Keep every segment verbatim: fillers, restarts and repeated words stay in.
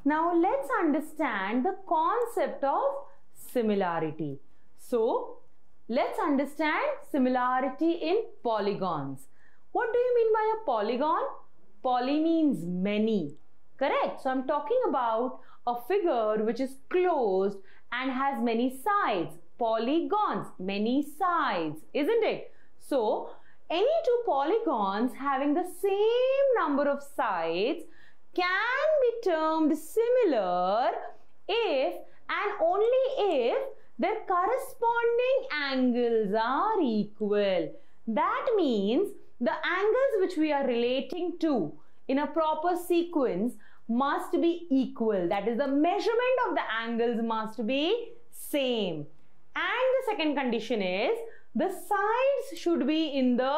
Now let's understand the concept of similarity. So let's understand similarity in polygons. What do you mean by a polygon? Poly means many, correct? So I'm talking about a figure which is closed and has many sides. Polygons, many sides, isn't it? So any two polygons having the same number of sides can be termed similar if and only if their corresponding angles are equal. That means the angles which we are relating to in a proper sequence must be equal. That is, the measurement of the angles must be same. And the second condition is the sides should be in the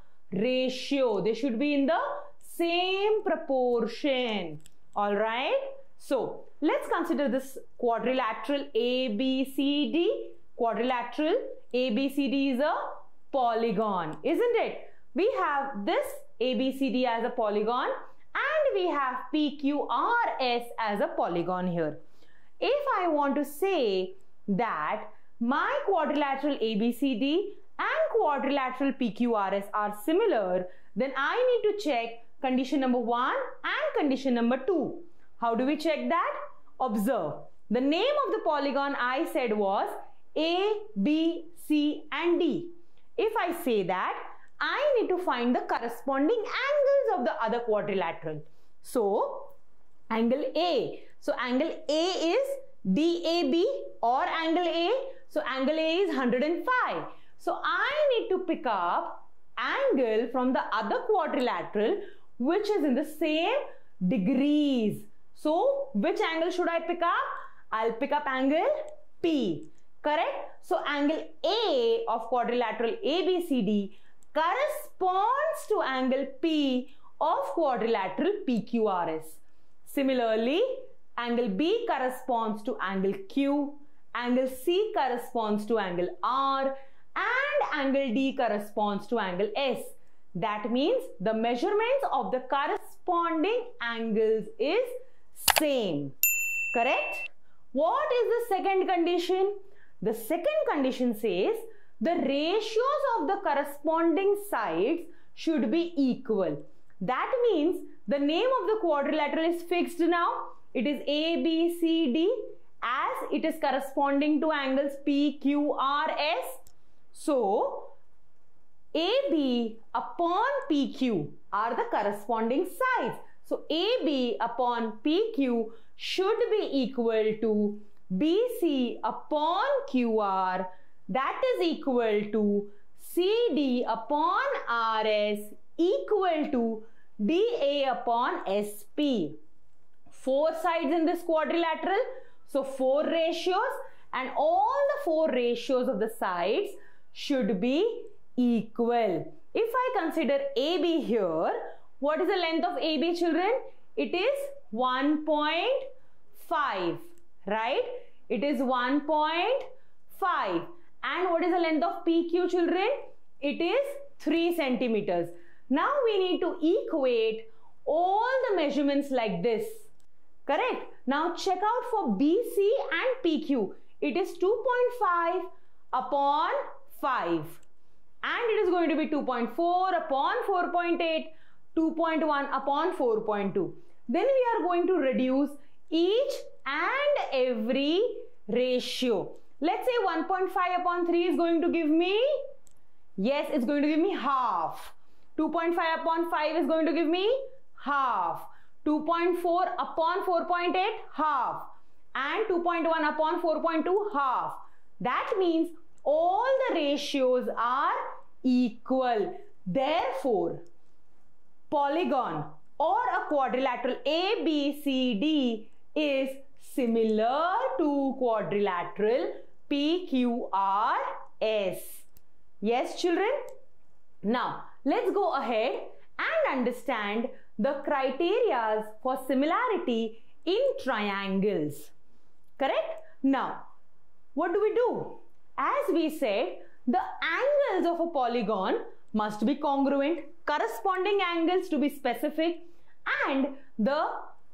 ratio. They should be in the same proportion. All right. So let's consider this quadrilateral A B C D. Quadrilateral A B C D is a polygon, isn't it? We have this A B C D as a polygon and we have P Q R S as a polygon here. If I want to say that my quadrilateral A B C D and quadrilateral P Q R S are similar, then I need to check condition number one and condition number two. How do we check that? Observe. The name of the polygon I said was A, B, C and D. If I say that, I need to find the corresponding angles of the other quadrilateral. So, angle A. So, angle A is D A B or angle A. So, angle A is one hundred five. So, I need to pick up angle from the other quadrilateral which is in the same degrees. So, which angle should I pick up? I'll pick up angle P. Correct? So, angle A of quadrilateral A B C D corresponds to angle P of quadrilateral P Q R S. Similarly, angle B corresponds to angle Q, angle C corresponds to angle R, and angle D corresponds to angle S. That means the measurements of the corresponding angles is same. Correct? What is the second condition? The second condition says the ratios of the corresponding sides should be equal. That means the name of the quadrilateral is fixed now. It is A B C D as it is corresponding to angles P Q R S. So, A B upon P Q are the corresponding sides. So, A B upon P Q should be equal to B C upon Q R, that is equal to C D upon R S equal to D A upon S P. Four sides in this quadrilateral, so four ratios, and all the four ratios of the sides should be equal. If I consider A B here, what is the length of A B, children? It is one point five, right? It is one point five. And what is the length of P Q, children? It is three centimeters. Now we need to equate all the measurements like this. Correct? Now check out for B C and P Q. It is two point five upon five. And it is going to be two point four upon four point eight, two point one upon four point two. Then we are going to reduce each and every ratio. Let's say one point five upon three is going to give me, yes, it's going to give me half. two point five upon five is going to give me half. two point four upon four point eight, half. And two point one upon four point two, half. That means all the ratios are equal. Therefore, polygon or a quadrilateral A B C D is similar to quadrilateral P Q R S. Yes, children? Now, let's go ahead and understand the criteria for similarity in triangles. Correct? Now, what do we do? As we said, the angles of a polygon must be congruent, corresponding angles to be specific, and the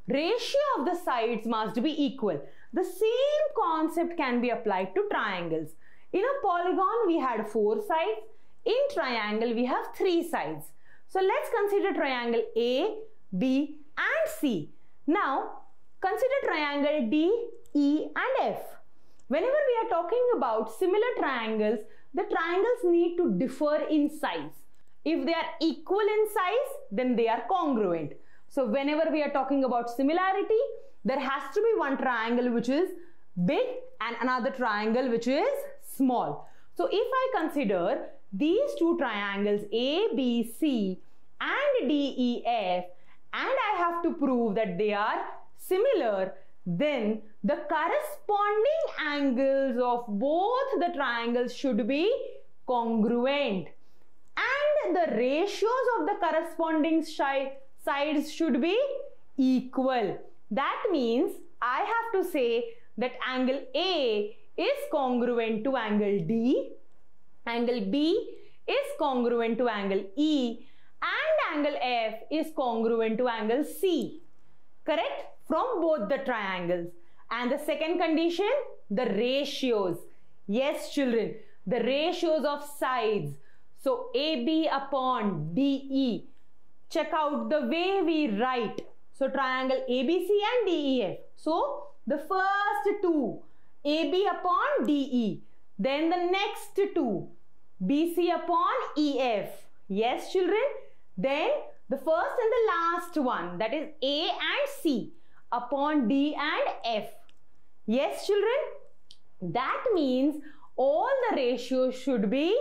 ratio of the sides must be equal. The same concept can be applied to triangles. In a polygon, we had four sides. In triangle, we have three sides. So let's consider triangle A, B and C. Now, consider triangle D, E and F. Whenever we are talking about similar triangles, the triangles need to differ in size. If they are equal in size, then they are congruent. So whenever we are talking about similarity, there has to be one triangle which is big and another triangle which is small. So if I consider these two triangles A, B, C and D, E, F, and I have to prove that they are similar, then the corresponding angles of both the triangles should be congruent and the ratios of the corresponding sides should be equal. That means I have to say that angle A is congruent to angle D, angle B is congruent to angle E, and angle F is congruent to angle C. Correct? From both the triangles. And the second condition, the ratios. Yes, children, the ratios of sides. So A B upon D E. Check out the way we write. So triangle A B C and D E F. So the first two, A B upon D E. Then the next two, B C upon E F. Yes, children. Then the first and the last one, that is A and C upon D and F. Yes, children. That means all the ratios should be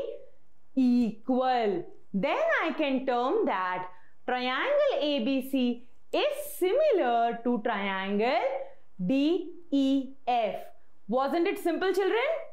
equal. Then I can term that triangle A B C is similar to triangle D E F. Wasn't it simple, children?